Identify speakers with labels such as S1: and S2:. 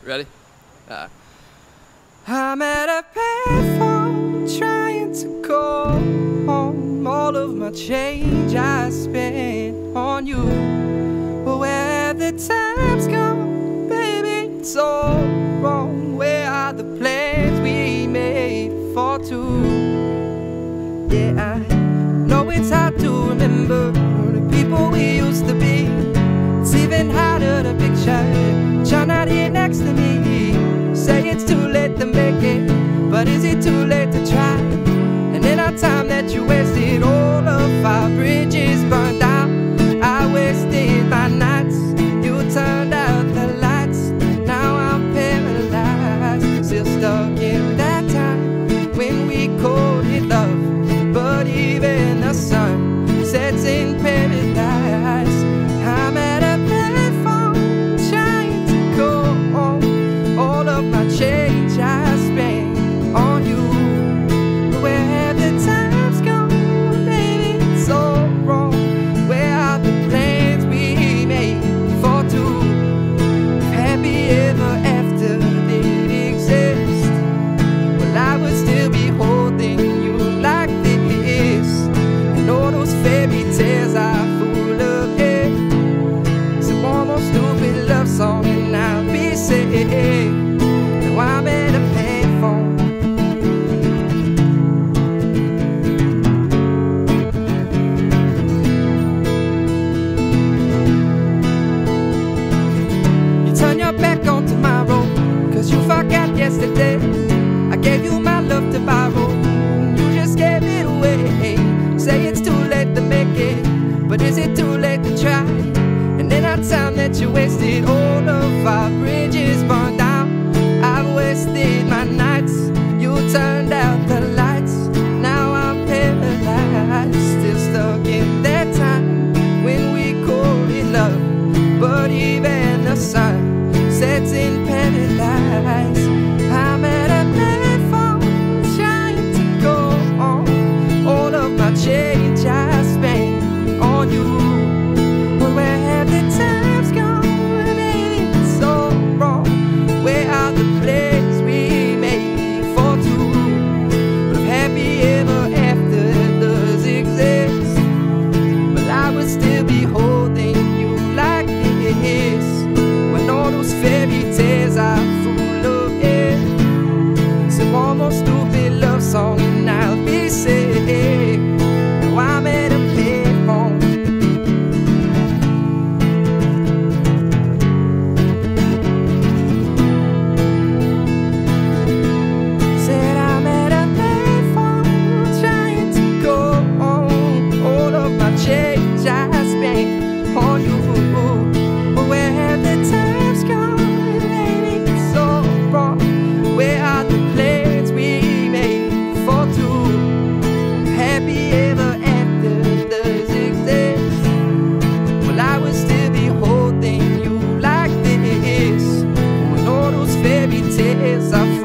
S1: Ready?
S2: I'm at a payphone trying to call home. All of my change I spent on you. But where have the times gone, baby? It's all wrong. Where are the plans we made for two? Yeah, I know it's hard to remember the people we used to be. It's even harder to picture you're not here next to me. Say it's too late to make it, but is it too late to try? And in our time that you wasted, all of our bridges burned out. I wasted my nights, you turned out the lights. Now I'm paralyzed, still stuck in that time when we called it love. But even the sun sets in paradise. I'm at a payphone trying to call home. All of my change I spent on you. Where have the times gone, baby? It's all wrong. Where are the plans we made for two? Happy ever after did exist. Well, I would still be holding you like this. And all those fairy tales are full of it. It's a warm old stupid love song, and I'll be safe. Now I'm at a payphone. You turn your back on tomorrow, 'cause you forgot yesterday. I gave you my love to borrow, you just gave it away. Say it's too late to make it, but is it too late to try? And in our time that you wasted, all of our bridges burned out. I've wasted my nights, you turned out the lights. Now I'm paralyzed, still stuck in that time when we called it love. But even the sun sets in paradise. I'm at a payphone trying to go on. All of my change I spent on you. But where have the times gone, baby? It's all wrong. Where are the plans we made for two? But if happy ever after does exist, well, I would still be holding you like this. When all those fairy tales are full of it. It's a warm old stupid love song, and I'll be safe. Now I'm at a payphone. Said I'm at a payphone trying to go on. All of my change I spent on you. But where have the times gone, baby? It's so wrong. Where are the plans we made for two? Happy ever after does exist. Well, I would still be holding you like this. When all those fairy tales are